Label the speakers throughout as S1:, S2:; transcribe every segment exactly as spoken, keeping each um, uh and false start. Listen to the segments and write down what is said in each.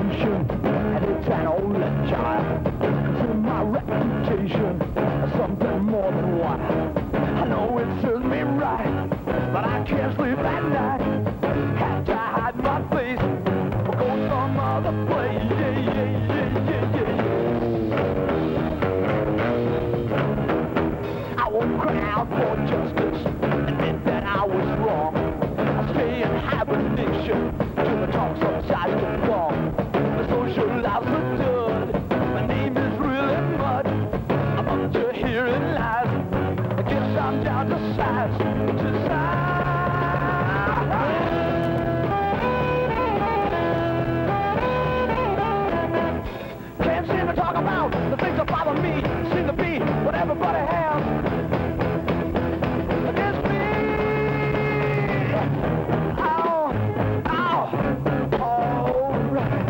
S1: station, and it's an only child. To my reputation, something more than what I know it serves me right, but I can't sleep at night. Have to hide my face, or go some other place. Yeah, yeah, yeah, yeah, yeah. I won't cry out for justice, admit that I was wrong. I stay in hibernation till the talk subsides to fall. The social lives are done. My name is really mud. I'm up to hearing lies. I guess I'm down to size, to size. Can't seem to talk about the things that bother me. Seem to be what everybody has against me. Oh, oh, all right.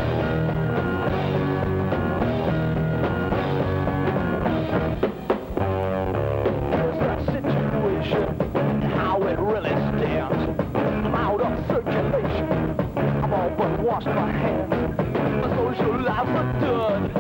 S1: Here's the situation and how it really stands. I'm out of circulation. I'm all but washed my hands. My social lives are done.